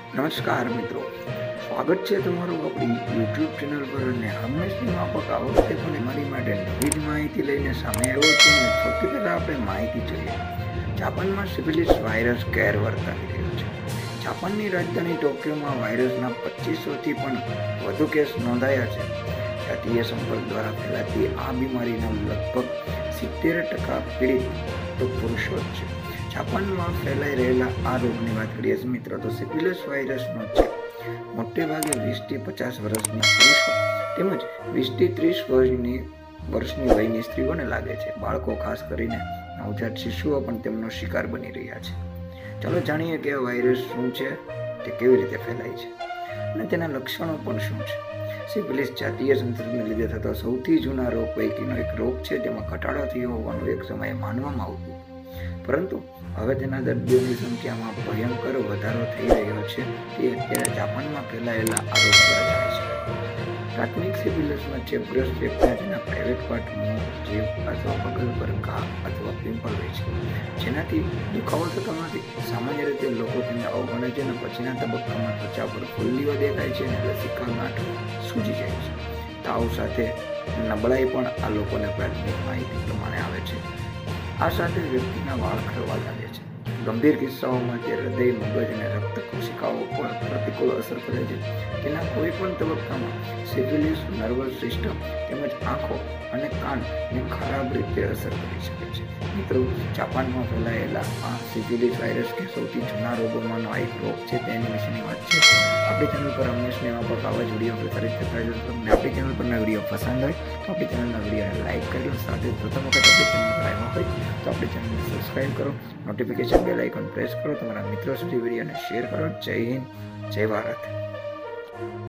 નમસ્કાર મિત્રો, સ્વાગત છે તમારું આપણી યુટ્યુબ ચેનલ પર. અને હંમેશની માફક આ વખતે પણ મારી માટે નવી જ માહિતી લઈને સામે આવ્યો છું. અને સૌથી પહેલાં આપણે માહિતી જોઈએ. જાપાનમાં સિફિલિસ વાયરસ ગેરવર્તાવી રહ્યો છે. જાપાનની રાજધાની ટોક્યોમાં વાયરસના 2500થી પણ વધુ કેસ નોંધાયા છે. જાતીય સંપર્ક દ્વારા ફેલાતી આ બીમારીના લગભગ 70% પીડિત તો પુરુષો જ છે. જાપાનમાં ફેલાઈ રહેલા આ રોગની વાત કરીએ મિત્રો, તો સિફિલિસ વાયરસનો ચેપ મોટે ભાગે 20થી 50 વર્ષના પુરુષો તેમજ 20થી 30 વર્ષની વયની સ્ત્રીઓને લાગે છે. બાળકો, ખાસ કરીને નવજાત શિશુઓ પણ તેમનો શિકાર બની રહ્યા છે. ચાલો જાણીએ કે આ વાયરસ શું છે, તે કેવી રીતે ફેલાય છે અને તેના લક્ષણો પણ શું છે. સિફિલિસ જાતીય સંસર્ગને લીધે થતો સૌથી જૂના રોગ પૈકીનો એક રોગ છે. તેમાં ઘટાડો થયો હોવાનું એક સમયે માનવામાં આવતું, પરંતુ હવે તેના દર્દીઓની સંખ્યામાં ભયંકર વધારો થઈ રહ્યો છે. તે અત્યારે જાપાનમાં ફેલાયેલા આ રોગ દ્વારા જાય છે. પ્રાથમિક સિફિલિસમાં ચેપગ્રસ્ત વ્યક્તિને તેના પ્રાઇવેટ પાર્ટ, મોં, જીભ અથવા પગલ પર ઘા અથવા પિમ્પલ હોય છે, જેનાથી દુખાવો થતો નથી. સામાન્ય રીતે લોકો તેને અવગણે છે અને પછીના તબક્કામાં ત્વચા પર ફુલ્લીઓ દેખાય છે અને લસિકા ગાંઠો સૂજી જાય છે. તાવ સાથે નબળાઈ પણ આ લોકોને પ્રાથમિક માહિતી પ્રમાણે આવે છે. આ સાથે વ્યક્તિના વાળ ખરવા લાગે છે. ગંભીર કિસ્સાઓમાં તે હૃદય, મગજ અને રક્ત કોશિકાઓ પર પ્રતિકૂળ અસર કરે છે. તેના કોઈ પણ તબક્કામાં સિફિલિસ નર્વસ સિસ્ટમ તેમજ આંખો અને કાનને ખરાબ રીતે અસર કરી શકે છે. મિત્રો, જાપાનમાં ફેલાયેલા આ સિફિલિસ વાયરસ કે સૌથી જૂના રોગોમાંનો આ એક રોગ છે, તેની વિશેની વાત છે. આપણી ચેનલ પર હંમેશની માફક આવા જ વિડીયો પ્રસારિત થતા હોય. તમને આપણી ચેનલ પરના વિડીયો પસંદ હોય તો આપણી ચેનલના વિડીયોને લાઇક કરી લો. સાથે પ્રથમ વખત આપણી ચેનલ પર આવ્યા હોય તો આપણી ચેનલને સબસ્ક્રાઈબ કરો, નોટિફિકેશન બેલ આઇકન પ્રેસ કરો, તમારા મિત્રો સુધી વિડીયોને શેર કરો. જય હિન્દ, જય ભારત.